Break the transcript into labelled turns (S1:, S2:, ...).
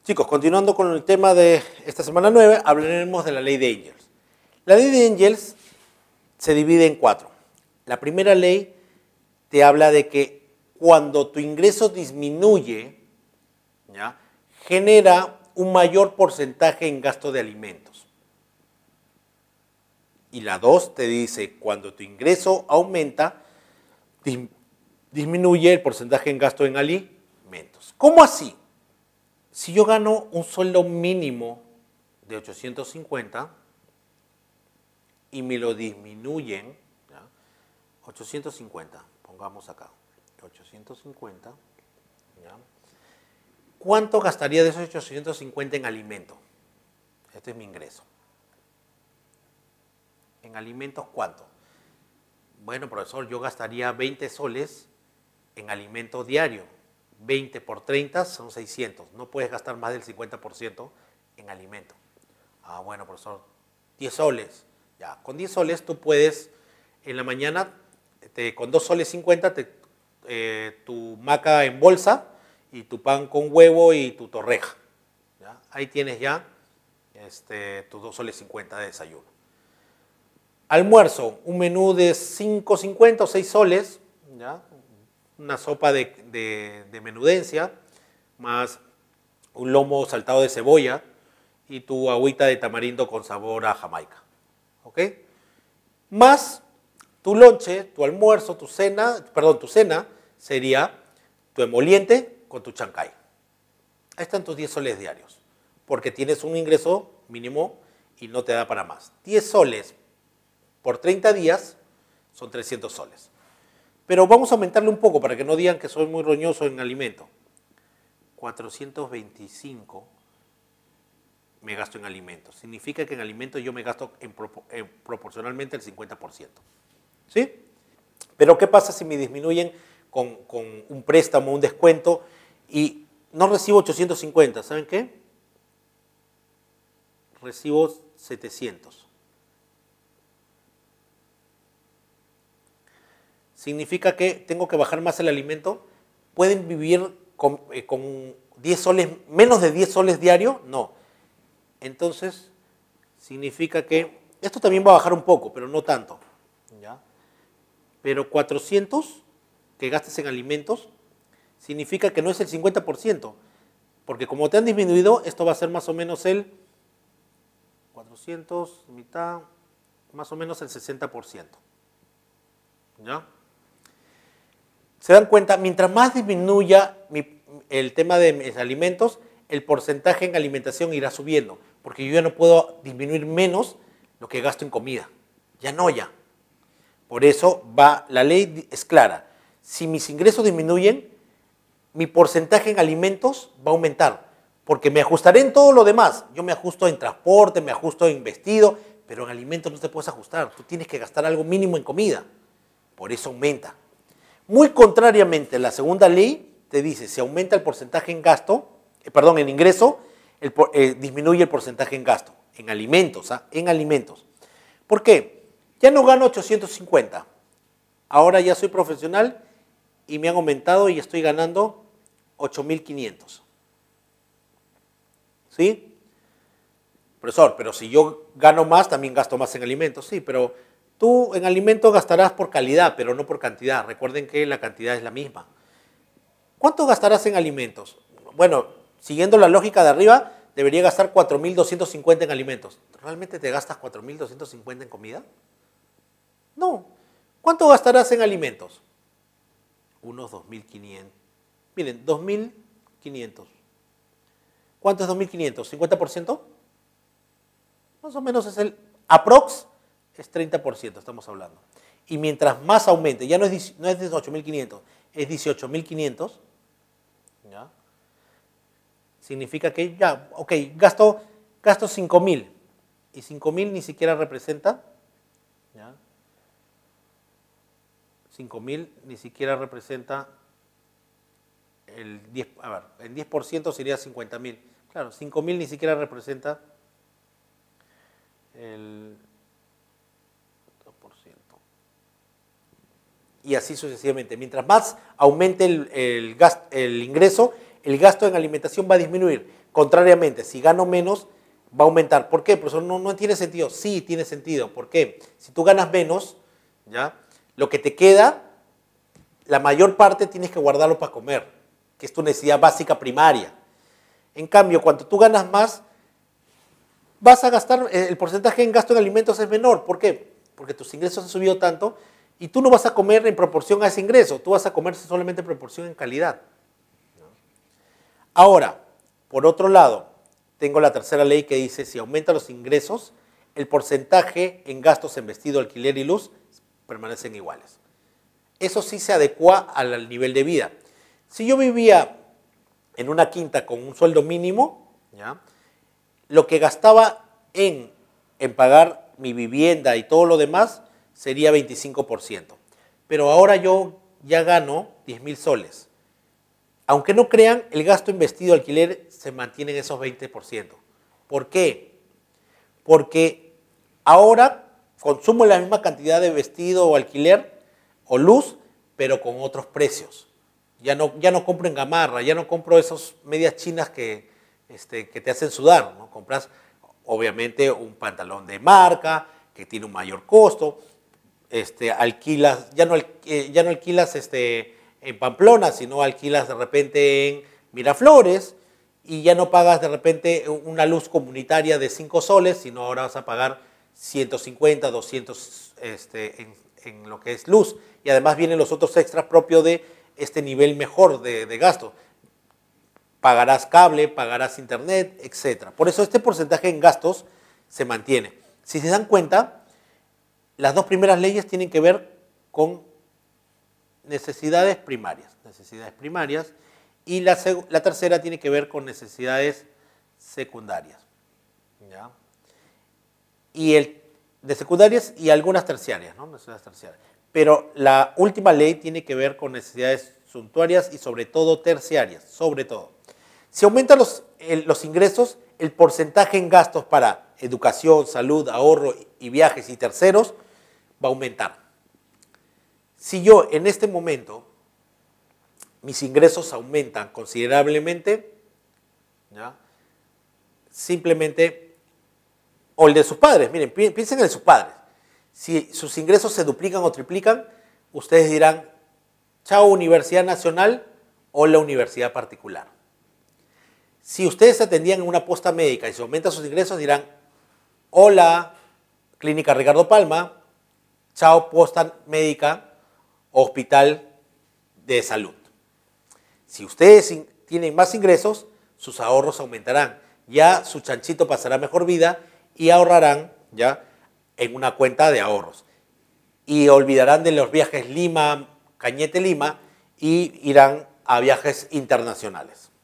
S1: Chicos, continuando con el tema de esta semana 9, hablaremos de la ley de Engels. La ley de Engels se divide en 4. La primera ley te habla de que cuando tu ingreso disminuye, ¿ya?, genera un mayor porcentaje en gasto de alimentos. Y la 2 te dice, cuando tu ingreso aumenta, disminuye el porcentaje en gasto en alimentos. ¿Cómo así? Si yo gano un sueldo mínimo de 850 y me lo disminuyen, ¿ya?, 850, pongamos acá, 850, ¿ya?, ¿cuánto gastaría de esos 850 en alimento? Este es mi ingreso. ¿En alimentos cuánto? Bueno, profesor, yo gastaría 20 soles en alimento diario. 20 por 30 son 600. No puedes gastar más del 50% en alimento. Ah, bueno, profesor, 10 soles. Ya, con 10 soles tú puedes, en la mañana, con 2 soles 50, tu maca en bolsa y tu pan con huevo y tu torreja. ¿Ya? Ahí tienes ya tus 2 soles 50 de desayuno. Almuerzo, un menú de 5.50 o 6 soles, ¿ya?, una sopa de menudencia, más un lomo saltado de cebolla y tu agüita de tamarindo con sabor a Jamaica. ¿Ok? Más tu lonche, tu almuerzo, tu cena sería tu emoliente con tu chancay. Ahí están tus 10 soles diarios, porque tienes un ingreso mínimo y no te da para más. 10 soles por 30 días son 300 soles. Pero vamos a aumentarle un poco para que no digan que soy muy roñoso en alimento. 425 me gasto en alimentos. Significa que en alimentos yo me gasto proporcionalmente el 50%. ¿Sí? Pero ¿qué pasa si me disminuyen con un préstamo, un descuento y no recibo 850? ¿Saben qué? Recibo 700. Significa que tengo que bajar más el alimento. ¿Pueden vivir con 10 soles, menos de 10 soles diario? No. Entonces, significa que esto también va a bajar un poco, pero no tanto, ¿ya? Pero 400 que gastes en alimentos significa que no es el 50%, porque como te han disminuido, esto va a ser más o menos el 400, mitad, más o menos el 60%. ¿Ya? ¿Se dan cuenta? Mientras más disminuya el tema de mis alimentos, el porcentaje en alimentación irá subiendo, porque yo ya no puedo disminuir menos lo que gasto en comida. Ya no, ya. Por eso la ley es clara. Si mis ingresos disminuyen, mi porcentaje en alimentos va a aumentar, porque me ajustaré en todo lo demás. Yo me ajusto en transporte, me ajusto en vestido, pero en alimentos no te puedes ajustar. Tú tienes que gastar algo mínimo en comida. Por eso aumenta. Muy contrariamente, la segunda ley te dice, si aumenta el porcentaje en en ingreso, disminuye el porcentaje en gasto, en alimentos, en alimentos. ¿Por qué? Ya no gano 850, ahora ya soy profesional y me han aumentado y estoy ganando 8.500. ¿Sí? Profesor, pero si yo gano más, también gasto más en alimentos. Sí, pero tú en alimentos gastarás por calidad, pero no por cantidad. Recuerden que la cantidad es la misma. ¿Cuánto gastarás en alimentos? Bueno, siguiendo la lógica de arriba, debería gastar 4.250 en alimentos. ¿Realmente te gastas 4.250 en comida? No. ¿Cuánto gastarás en alimentos? Unos 2.500. Miren, 2.500. ¿Cuánto es 2.500? ¿50%? Más o menos es el aprox. Es 30%, estamos hablando. Y mientras más aumente, ya no es 18.500, es 18.500, ¿ya? Significa que ya, ok, gasto 5.000. Y 5.000 ni siquiera representa, ¿ya? 5.000 ni siquiera representa el 10%, a ver, el 10% sería 50.000. Claro, 5.000 ni siquiera representa el... Y así sucesivamente. Mientras más aumente el ingreso, el gasto en alimentación va a disminuir. Contrariamente, si gano menos, va a aumentar. ¿Por qué? Pues no tiene sentido. Sí, tiene sentido. ¿Por qué? Si tú ganas menos, ¿ya? Lo que te queda, la mayor parte tienes que guardarlo para comer, que es tu necesidad básica primaria. En cambio, cuando tú ganas más, vas a gastar, el porcentaje en gasto en alimentos es menor. ¿Por qué? Porque tus ingresos han subido tanto y tú no vas a comer en proporción a ese ingreso, tú vas a comer solamente en proporción en calidad. Ahora, por otro lado, tengo la tercera ley que dice, si aumentan los ingresos, el porcentaje en gastos en vestido, alquiler y luz permanecen iguales. Eso sí se adecua al nivel de vida. Si yo vivía en una quinta con un sueldo mínimo, ¿ya? Lo que gastaba en pagar mi vivienda y todo lo demás sería 25%. Pero ahora yo ya gano 10.000 soles. Aunque no crean, el gasto en vestido, alquiler se mantiene en esos 20%. ¿Por qué? Porque ahora consumo la misma cantidad de vestido o alquiler o luz, pero con otros precios. Ya no compro en gamarra, ya no compro esas medias chinas que te hacen sudar, ¿no? Compras, obviamente, un pantalón de marca que tiene un mayor costo. Alquilas, ya no alquilas en Pamplona, sino alquilas de repente en Miraflores y ya no pagas de repente una luz comunitaria de 5 soles, sino ahora vas a pagar 150, 200 en lo que es luz. Y además vienen los otros extras propios de este nivel mejor de gasto. Pagarás cable, pagarás internet, etc. Por eso este porcentaje en gastos se mantiene. Si se dan cuenta, las dos primeras leyes tienen que ver con necesidades primarias, y la tercera tiene que ver con necesidades secundarias, ¿ya? Y de secundarias y algunas terciarias, ¿no? Necesidades terciarias. Pero la última ley tiene que ver con necesidades suntuarias y sobre todo terciarias, sobre todo. Si aumentan los ingresos, el porcentaje en gastos para educación, salud, ahorro y viajes y terceros va a aumentar. Si yo en este momento mis ingresos aumentan considerablemente, ¿ya? Simplemente, o el de sus padres, miren, piensen en el de sus padres. Si sus ingresos se duplican o triplican, ustedes dirán, chao Universidad Nacional o la universidad particular. Si ustedes se atendían en una posta médica y se aumentan sus ingresos, dirán, hola Clínica Ricardo Palma, chao posta médica, hospital de salud. Si ustedes tienen más ingresos, sus ahorros aumentarán. Ya su chanchito pasará mejor vida y ahorrarán ya en una cuenta de ahorros. Y olvidarán de los viajes Lima, Cañete Lima y irán a viajes internacionales.